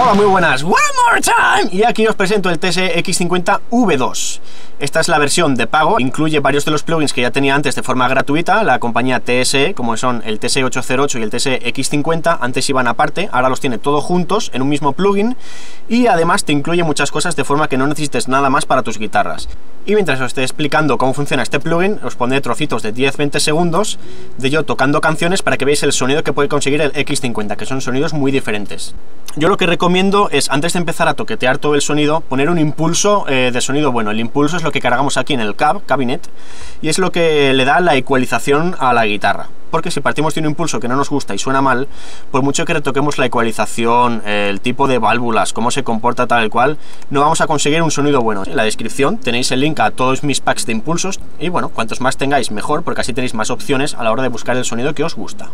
Hola, muy buenas, one more time. Y aquí os presento el TSE X50 V2. Esta es la versión de pago, incluye varios de los plugins que ya tenía antes de forma gratuita. La compañía TSE, como son el TSE 808 y el TSE X50, antes iban aparte, ahora los tiene todos juntos en un mismo plugin. Y además te incluye muchas cosas de forma que no necesites nada más para tus guitarras. Y mientras os esté explicando cómo funciona este plugin, os pondré trocitos de 10-20 segundos de yo tocando canciones para que veáis el sonido que puede conseguir el X50, que son sonidos muy diferentes. Yo lo que recomiendo es, antes de empezar a toquetear todo el sonido, poner un impulso de sonido bueno. El impulso es lo que cargamos aquí en el cabinet y es lo que le da la ecualización a la guitarra. Porque si partimos de un impulso que no nos gusta y suena mal, por mucho que retoquemos la ecualización, el tipo de válvulas, cómo se comporta tal cual, no vamos a conseguir un sonido bueno. En la descripción tenéis el link a todos mis packs de impulsos y bueno, cuantos más tengáis mejor, porque así tenéis más opciones a la hora de buscar el sonido que os gusta.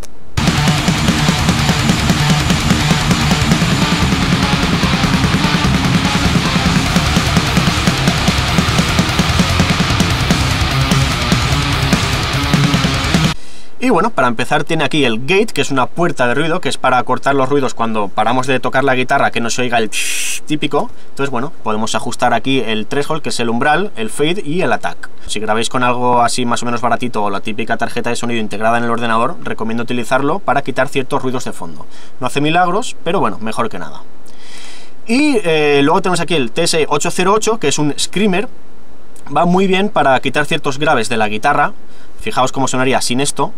Y bueno, para empezar tiene aquí el gate, que es una puerta de ruido, que es para cortar los ruidos cuando paramos de tocar la guitarra, que no se oiga el típico. Entonces bueno, podemos ajustar aquí el threshold, que es el umbral, el fade y el attack. Si grabáis con algo así más o menos baratito o la típica tarjeta de sonido integrada en el ordenador, recomiendo utilizarlo para quitar ciertos ruidos de fondo. No hace milagros, pero bueno, mejor que nada. Y luego tenemos aquí el TSE 808, que es un screamer. Va muy bien para quitar ciertos graves de la guitarra. Fijaos cómo sonaría sin esto.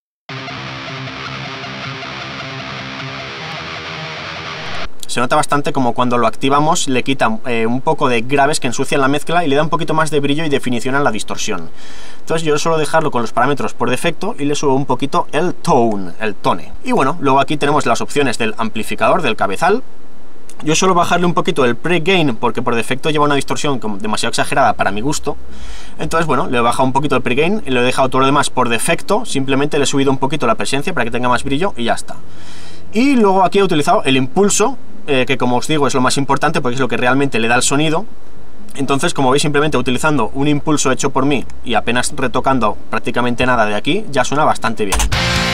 Se nota bastante como cuando lo activamos le quita un poco de graves que ensucian la mezcla y le da un poquito más de brillo y definición a la distorsión. Entonces yo suelo dejarlo con los parámetros por defecto y le subo un poquito el tone. Y bueno, luego aquí tenemos las opciones del amplificador, del cabezal. Yo suelo bajarle un poquito el pre-gain porque por defecto lleva una distorsión demasiado exagerada para mi gusto. Entonces bueno, le he bajado un poquito el pre-gain y lo he dejado todo lo demás por defecto. Simplemente le he subido un poquito la presencia para que tenga más brillo y ya está. Y luego aquí he utilizado el impulso, que como os digo es lo más importante porque es lo que realmente le da el sonido. Entonces, como veis, simplemente utilizando un impulso hecho por mí y apenas retocando prácticamente nada de aquí, ya suena bastante bien.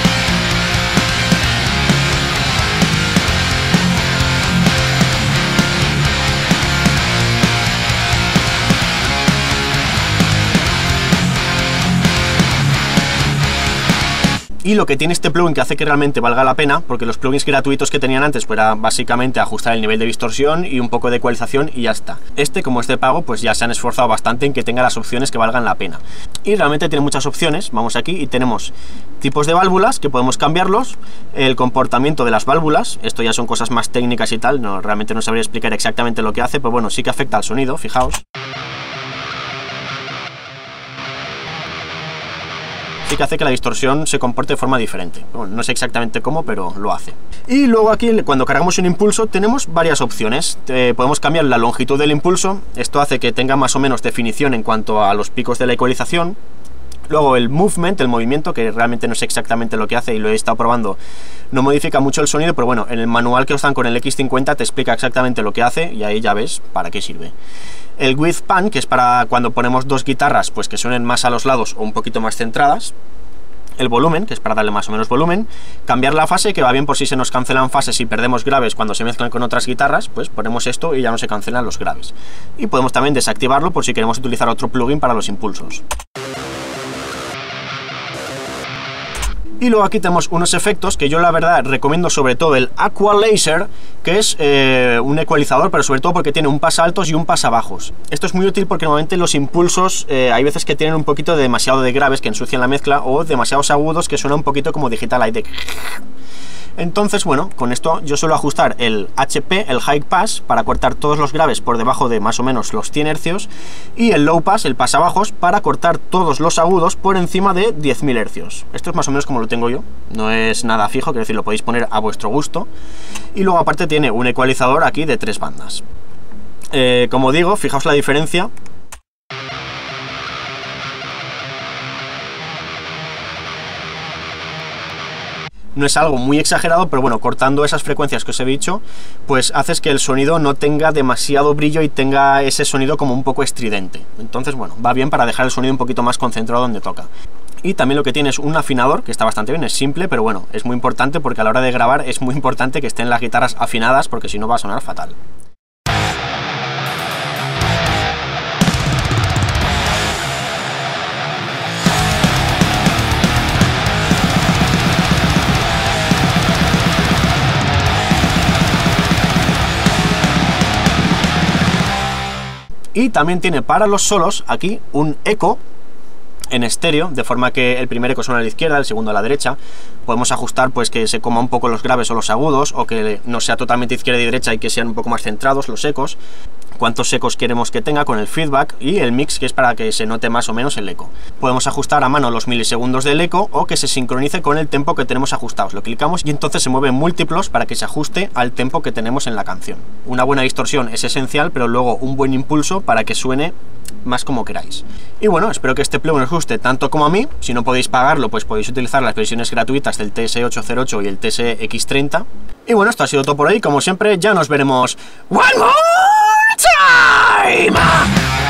Y lo que tiene este plugin que hace que realmente valga la pena, porque los plugins gratuitos que tenían antes pues era básicamente ajustar el nivel de distorsión y un poco de ecualización y ya está. Este, como es de pago, pues ya se han esforzado bastante en que tenga las opciones que valgan la pena. Y realmente tiene muchas opciones. Vamos aquí y tenemos tipos de válvulas que podemos cambiarlos, el comportamiento de las válvulas, esto ya son cosas más técnicas y tal, realmente no sabría explicar exactamente lo que hace, pero bueno, sí que afecta al sonido, fijaos. Sí que hace que la distorsión se comporte de forma diferente. Bueno, no sé exactamente cómo, pero lo hace. Y luego aquí, cuando cargamos un impulso, tenemos varias opciones. Podemos cambiar la longitud del impulso. Esto hace que tenga más o menos definición en cuanto a los picos de la ecualización. Luego el movement, el movimiento, que realmente no sé exactamente lo que hace y lo he estado probando, no modifica mucho el sonido, pero bueno, en el manual que os dan con el X50 te explica exactamente lo que hace y ahí ya ves para qué sirve. El width pan, que es para cuando ponemos dos guitarras, pues que suenen más a los lados o un poquito más centradas. El volumen, que es para darle más o menos volumen. Cambiar la fase, que va bien por si se nos cancelan fases y perdemos graves cuando se mezclan con otras guitarras, pues ponemos esto y ya no se cancelan los graves. Y podemos también desactivarlo por si queremos utilizar otro plugin para los impulsos. Y luego aquí tenemos unos efectos que yo la verdad recomiendo, sobre todo el Aqualaser, que es un ecualizador, pero sobre todo porque tiene un pasaltos y un pasabajos. Esto es muy útil porque normalmente los impulsos hay veces que tienen un poquito de demasiado de graves que ensucian la mezcla o demasiados agudos que suena un poquito como Digital Light. Entonces, bueno, con esto yo suelo ajustar el HP, el High Pass, para cortar todos los graves por debajo de más o menos los 100 Hz, y el Low Pass, el pasabajos, para cortar todos los agudos por encima de 10.000 Hz. Esto es más o menos como lo tengo yo, no es nada fijo, quiero decir, lo podéis poner a vuestro gusto. Y luego aparte tiene un ecualizador aquí de 3 bandas. Como digo, fijaos la diferencia. No es algo muy exagerado, pero bueno, cortando esas frecuencias que os he dicho, pues haces que el sonido no tenga demasiado brillo y tenga ese sonido como un poco estridente. Entonces, bueno, va bien para dejar el sonido un poquito más concentrado donde toca. Y también lo que tiene es un afinador, que está bastante bien, es simple, pero bueno, es muy importante porque a la hora de grabar es muy importante que estén las guitarras afinadas, porque si no va a sonar fatal. Y también tiene para los solos aquí un eco en estéreo, de forma que el primer eco suena a la izquierda, el segundo a la derecha. Podemos ajustar pues que se coma un poco los graves o los agudos, o que no sea totalmente izquierda y derecha y que sean un poco más centrados los ecos, cuántos ecos queremos que tenga con el feedback, y el mix, que es para que se note más o menos el eco. Podemos ajustar a mano los milisegundos del eco o que se sincronice con el tempo que tenemos ajustados. Lo clicamos y entonces se mueven múltiplos para que se ajuste al tempo que tenemos en la canción. Una buena distorsión es esencial, pero luego un buen impulso para que suene más como queráis. Y bueno, espero que este plugin os guste tanto como a mí. Si no podéis pagarlo, pues podéis utilizar las versiones gratuitas del TS808 y el TS-X30. Y bueno, esto ha sido todo por hoy. Como siempre, ya nos veremos one more time.